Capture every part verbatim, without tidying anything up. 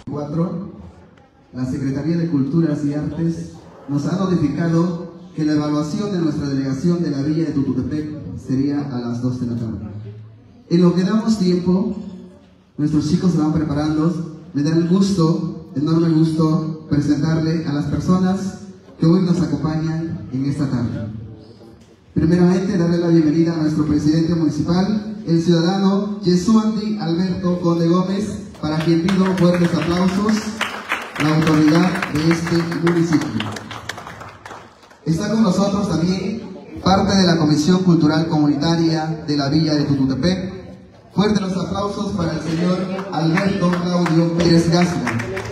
cuatro, la Secretaría de Culturas y Artes nos ha notificado que la evaluación de nuestra delegación de la Villa de Tututepec sería a las dos de la tarde. En lo que damos tiempo, nuestros chicos se van preparando. Me da el gusto, enorme gusto, presentarle a las personas que hoy nos acompañan en esta tarde. Primeramente, darle la bienvenida a nuestro presidente municipal, el ciudadano Yesuandi Alberto Conde Gómez, para quien pido fuertes aplausos, la autoridad de este municipio. Está con nosotros también parte de la Comisión Cultural Comunitaria de la Villa de Tututepec. Fuertes los aplausos para el señor Alberto Claudio Pérez Gasco.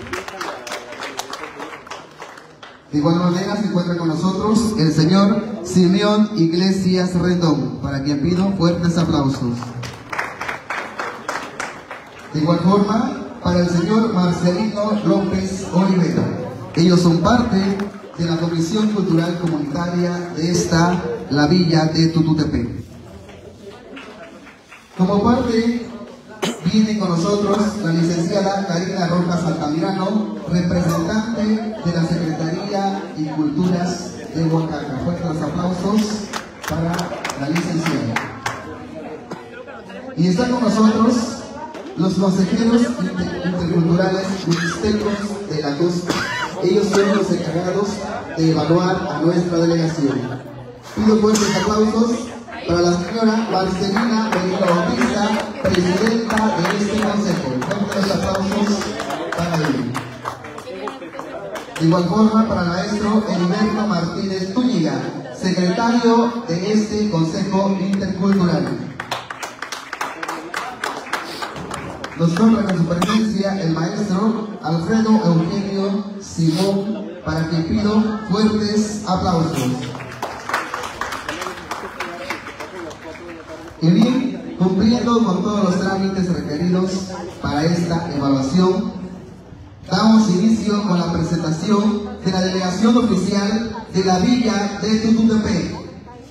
De igual manera se encuentra con nosotros el señor Simeón Iglesias Rendón, para quien pido fuertes aplausos. De igual forma, para el señor Marcelino López Olivera. Ellos son parte de la Comisión Cultural Comunitaria de esta, la Villa de Tututepec. Como parte, viene con nosotros la licenciada Karina Rojas Altamirano, representante de la Secretaría y Culturas de Oaxaca. Fuertes aplausos para la licenciada. Y están con nosotros los consejeros interculturales ministerios de la costa. Ellos son los encargados de evaluar a nuestra delegación. Pido fuertes aplausos para la señora Marcelina Benito Bautista, presidenta de este consejo. Fuertes aplausos para ella. De igual forma, para el maestro Heriberto Martínez Zúñiga, secretario de este consejo intercultural. Nos honra con su presencia el maestro Alfredo Eugenio Simón, para quien pido fuertes aplausos. Y bien, cumpliendo con todos los trámites requeridos para esta evaluación, damos inicio con la presentación de la delegación oficial de la Villa de Tututepec.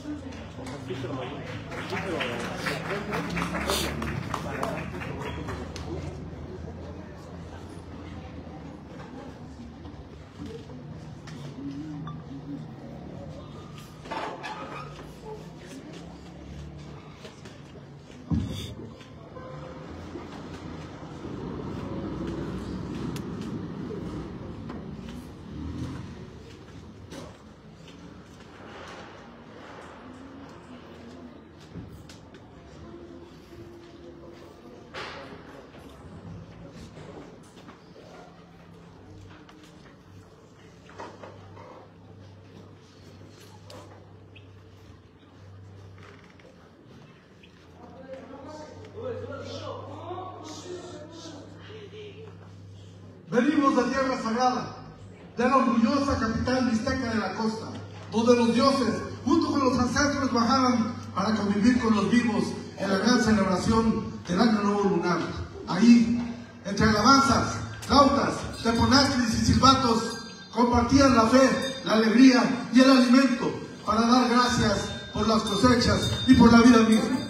Venimos de tierra sagrada, de la orgullosa capital mixteca de la costa, donde los dioses, junto con los ancestros, bajaban para convivir con los vivos en la gran celebración del Año Nuevo Lunar. Ahí, entre alabanzas, flautas, teponazlis y silbatos, compartían la fe, la alegría y el alimento para dar gracias por las cosechas y por la vida misma.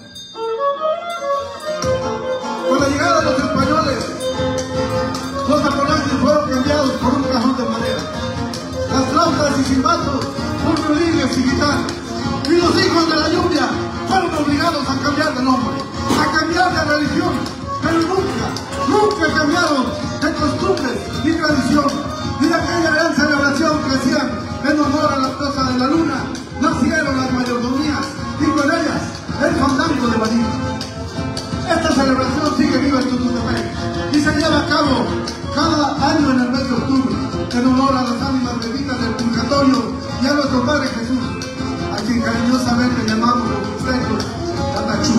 Con la llegada de los españoles, los teponazlis fueron cambiados por un cajón de madera, las flautas y silbatos por violines y guitarras, y los hijos de la lluvia fueron obligados a cambiar de nombre, a cambiar de religión, pero nunca, nunca cambiaron de costumbres y tradición, y de aquella gran celebración que hacían en honor a la diosa de la luna, nacieron las mayordomías, y con ellas el fandango de Baní. Esta celebración sigue viva en Tututepec y se lleva a cabo cada año en el mes de octubre, en honor a las ánimas benditas del purgatorio y a nuestro Padre Jesús, a quien cariñosamente llamamos los mixtecos Tatachú.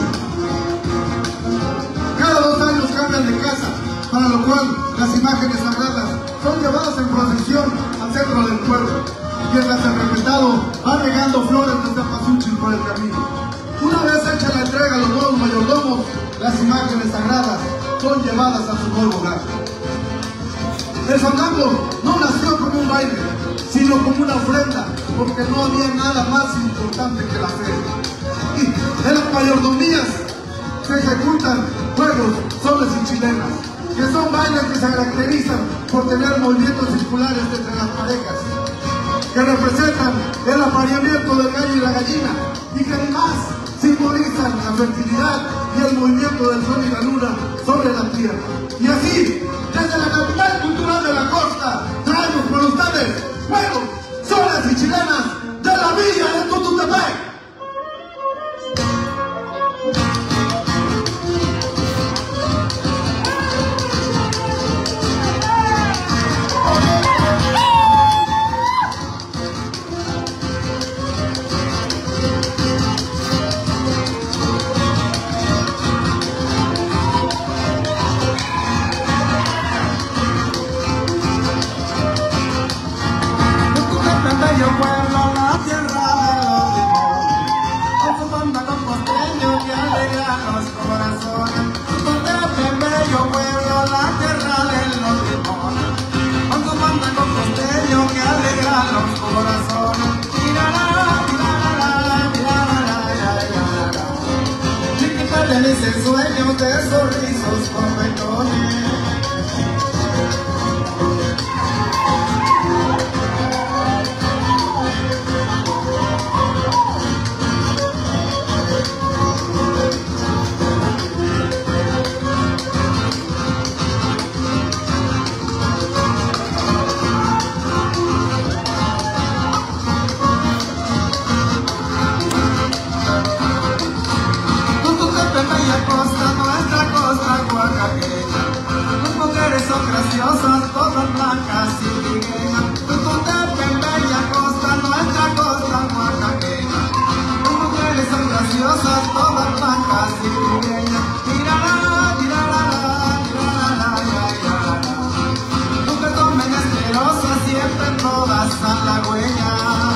Cada dos años cambian de casa, para lo cual las imágenes sagradas son llevadas en procesión al centro del pueblo, mientras el respetado va regando flores desde Pazúchil por el camino. Una vez hecha la entrega a los nuevos mayordomos, las imágenes sagradas son llevadas a su nuevo hogar. El fandango no nació como un baile, sino como una ofrenda, porque no había nada más importante que la fe. Y en las mayordomías se ejecutan juegos, soles y chilenas, que son bailes que se caracterizan por tener movimientos circulares entre las parejas, que representan el apareamiento del gallo y la gallina, y que además simbolizan la fertilidad y el movimiento del sol y la luna sobre la tierra. Y así, desde la capital cultural de la costa, traemos por ustedes juegos, soles y chilenas de la villa de Tututepec. El sueño de esos rizos corretones. Son graciosas, todas blancas y trigueñas. Tututepec, bella costa, nuestra costa oaxaqueña. Las mujeres son graciosas, todas blancas y trigueñas. Tirará, tirará, tirará, tirará. Nunca tomen asquerosas, siempre todas a la huella.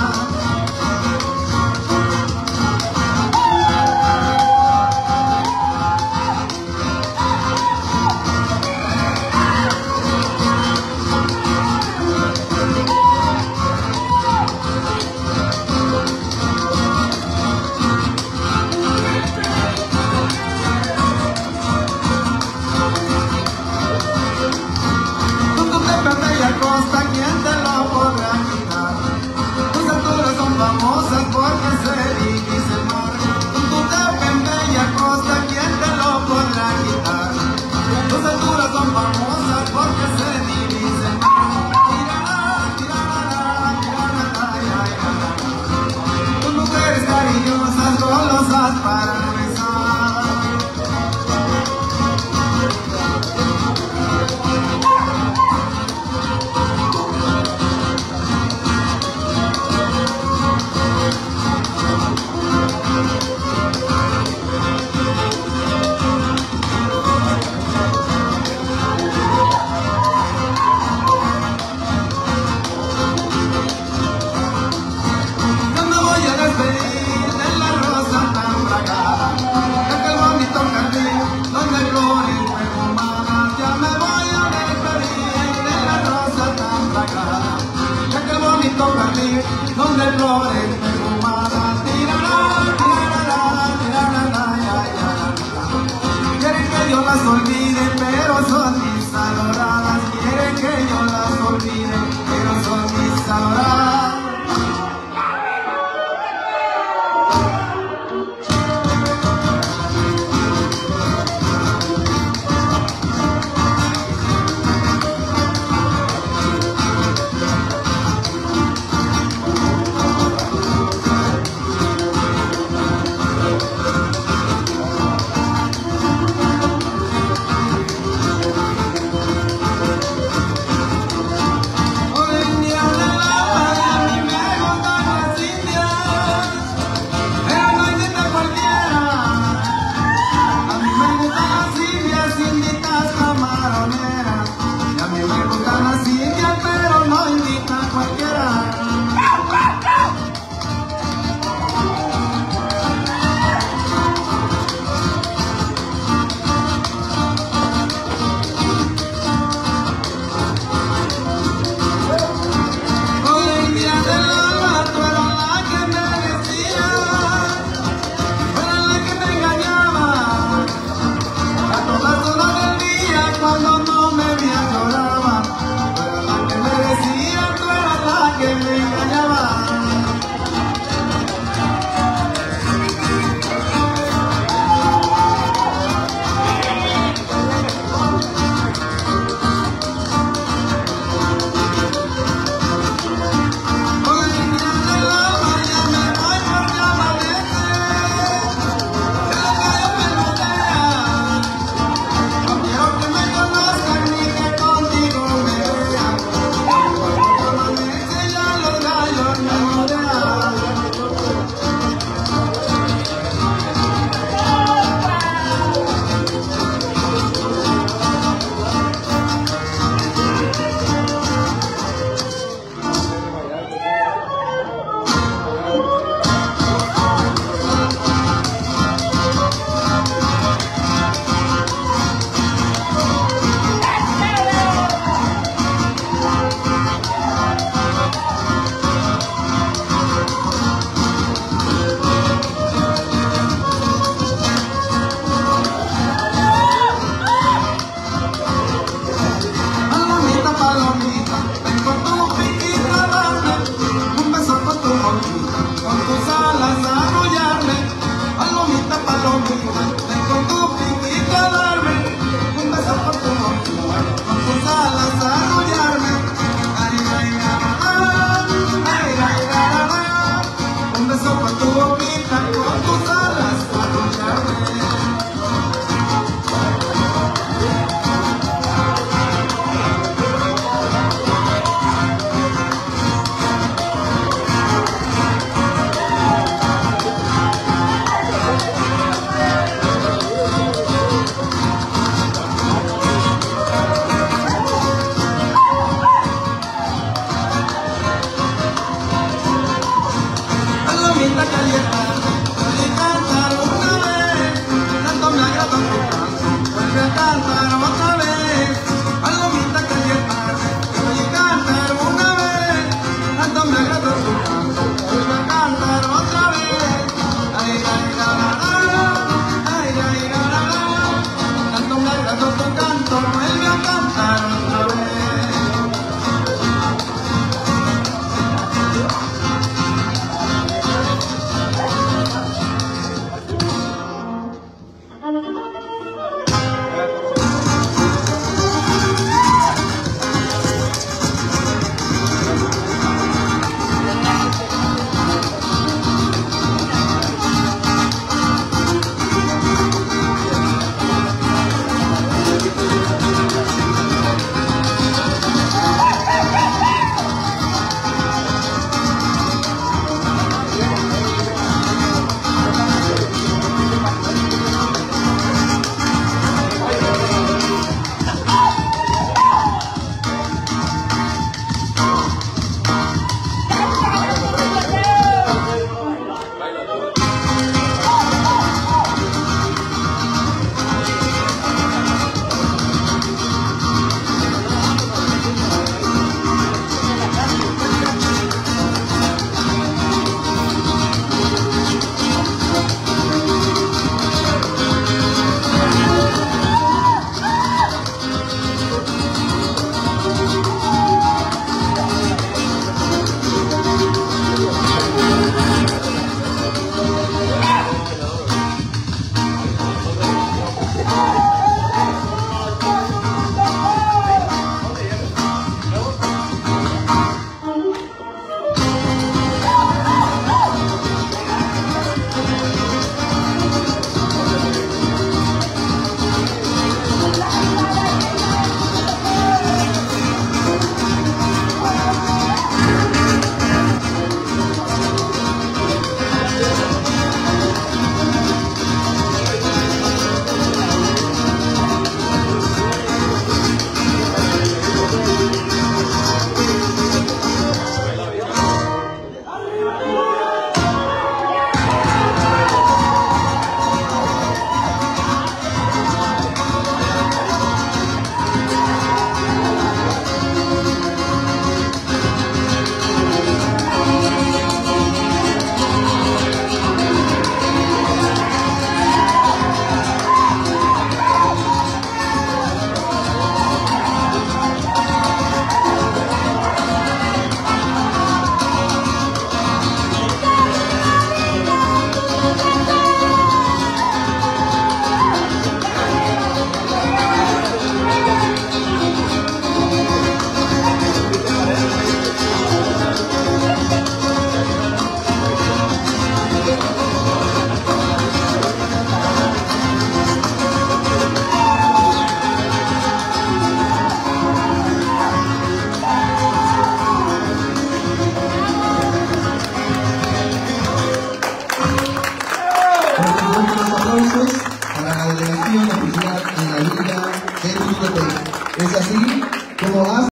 Donde flores perfumadas, tirará, tirará, tirará, ya, ya. Quieren que yo las olvide, pero son mis adoradas.